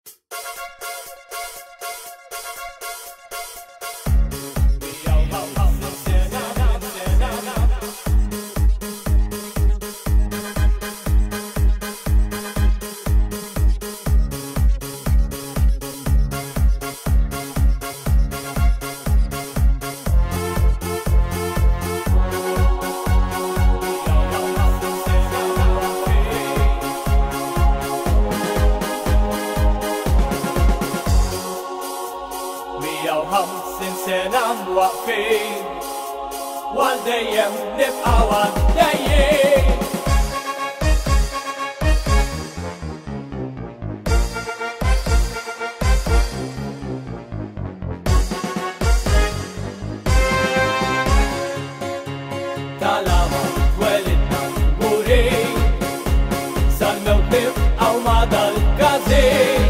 سنة واقفين والديم نبقى والديين طالما اتولدنا مورين صار موقف أو مدى القصير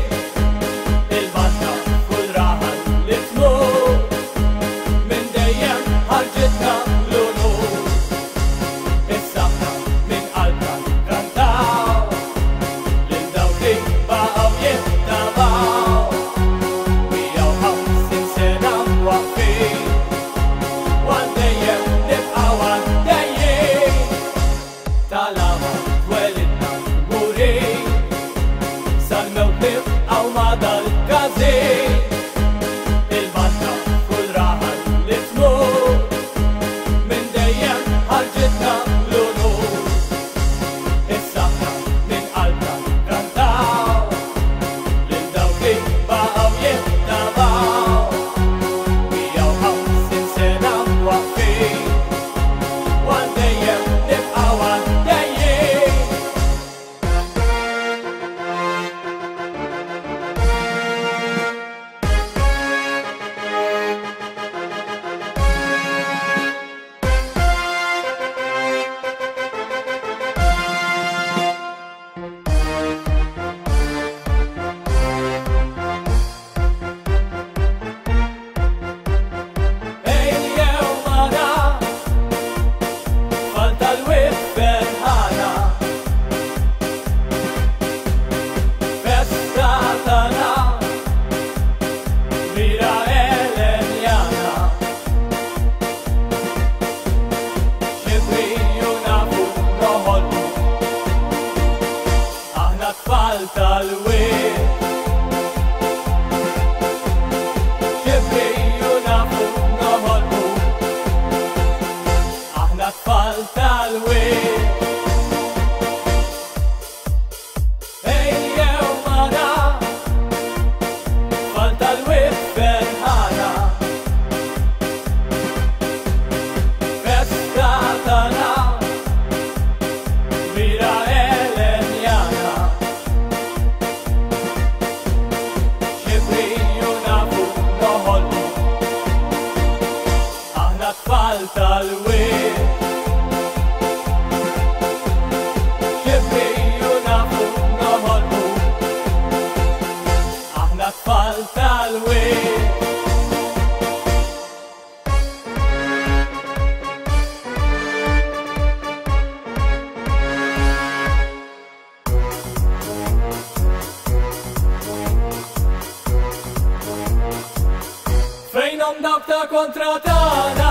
Dawk kontra tana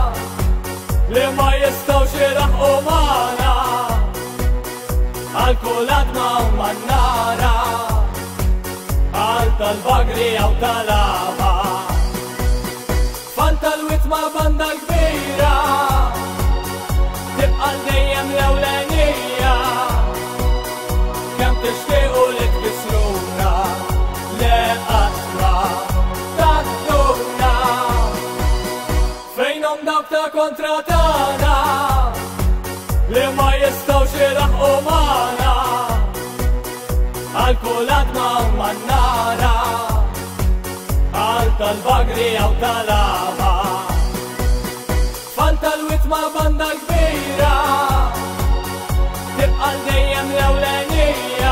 li ma jistawx jiraħqu magħna għal-kulatna u man-nara għal tal-bagri jew tal-ama fan tal-witma banda kbira tibqa' dejjem l-ewlenija kemm tixtiequ li tkissruna le qasra dawk kontra tana li ma jistawx jiraħqu magħna għal-kulatna u man-nara għal tal-bagri jew tal-ama fan tal-witma banda kbira tibqa' dejjem l-ewlenija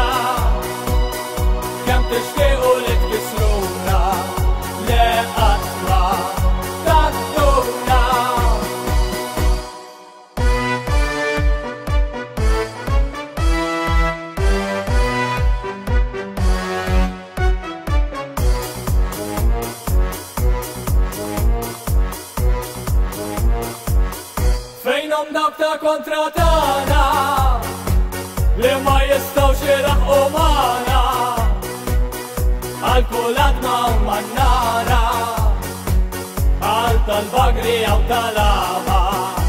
kemm tixtiequ li tkissruna le qasra dokta kontra tana li ma jistawx jiraħqu magħna għal-kuladna u man-nara għal tal-bagri għaw tal-ama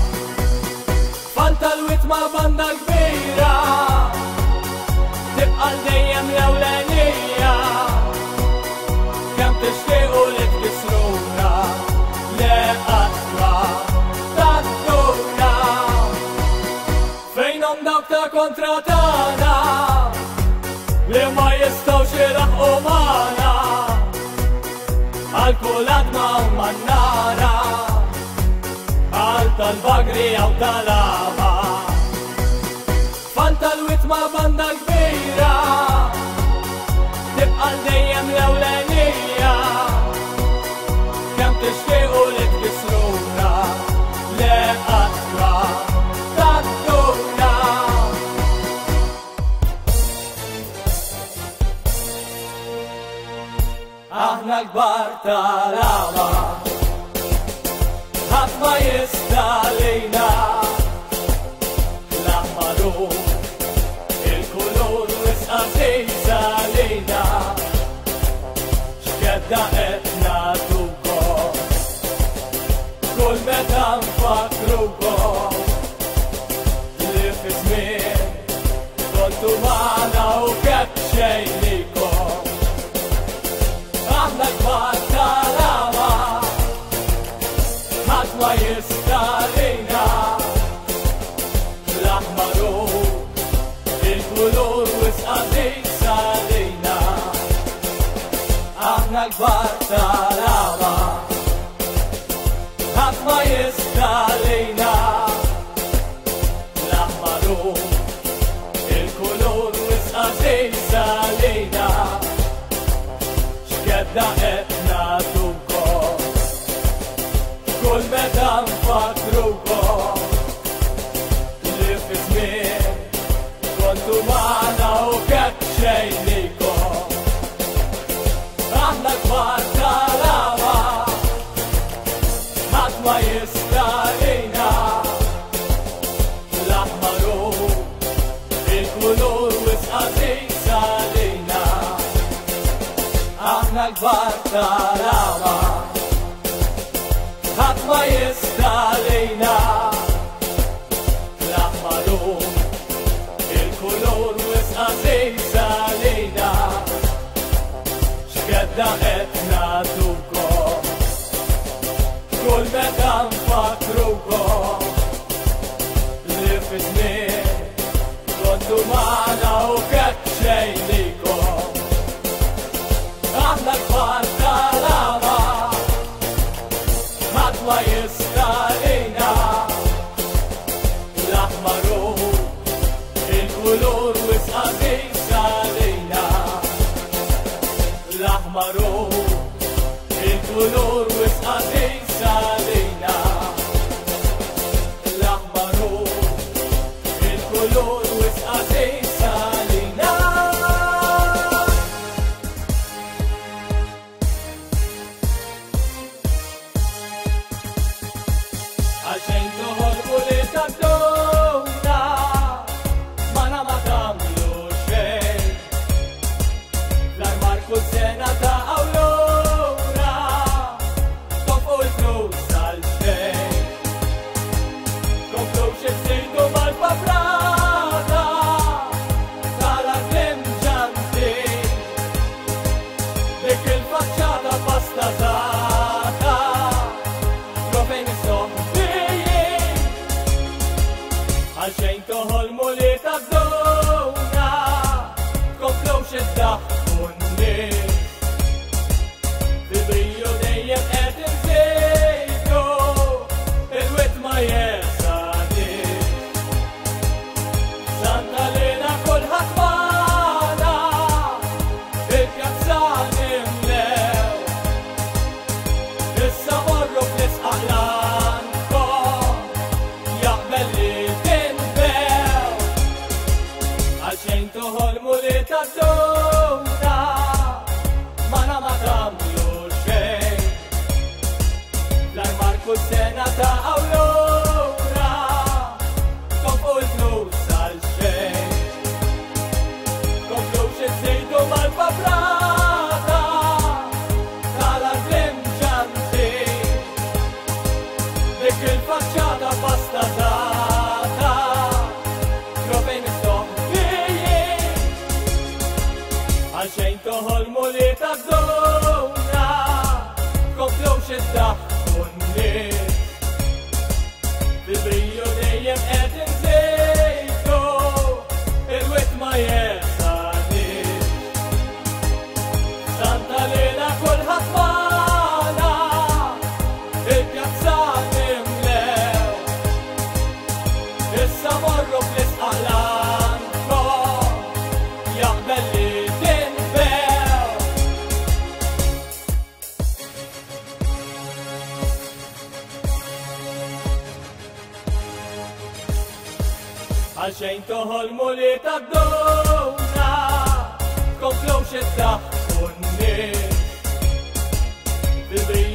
fan tal-witma banda kbira tibqa' dejjem l-ewlenija kemm tixtiequ li tkissruna le qatt ma tadduna fejnhom dawk ta' kontra tagħna li ma jistgħux jiraħqu magħna għal-kuladna u man-nara għal tal-bagri għaw tal-ama fan tal-witma banda kbira tibqa' dejjem l-ewlenija kemm tixtiequ li tkissruna le qatt ma tadduna aħna l-kbar tal-ama ħadd ma jista' lejna l-aħmaru il-kulur wisqa żejsa lejna x'kedda qed nagħtukom kull meta nfakrukom li fi żmien kontu magħna u kemm xejn likom aħna l-kbar tal-ama ħadd ma jista' lejna l-aħmaru il-kulur wisqa żejsa lejna aħna l-kbar tal-ama ħadd ma jista' lejna l-aħmaru il-kulur wisqa żejsa lejna x'kedda qed nagħtukom kull meta nfakrukom li fi żmien kontu magħna u kemm xejn likom aħna l-kbar tal-ama ħadd ma jista' lejna l-aħmaru il-kulur wisqa żejsa lejna aħna l-kbar tal-ama ħadd ma jista' lejna l-aħmaru il-kulur wisqa żejsa lejna x'kedda qed nagħtukom kull meta nfakrukom li fi żmien kontu magħna u kemm xejn likom aħna l-kbar tal-ama ħadd ma jista' lejna għalxejn toħolmu li taduna tkomplewx iddaħħu n-nies fil-brilju dejjem qed inżejdu il-wied ma jeħsanix Santa Lejla kulħadd magħna il-pjazza nimlew issa morru fl-isqalankom jaqbel li tinbew għalxejn toħolmu li taduna tkomplewx iddaħħu n-nies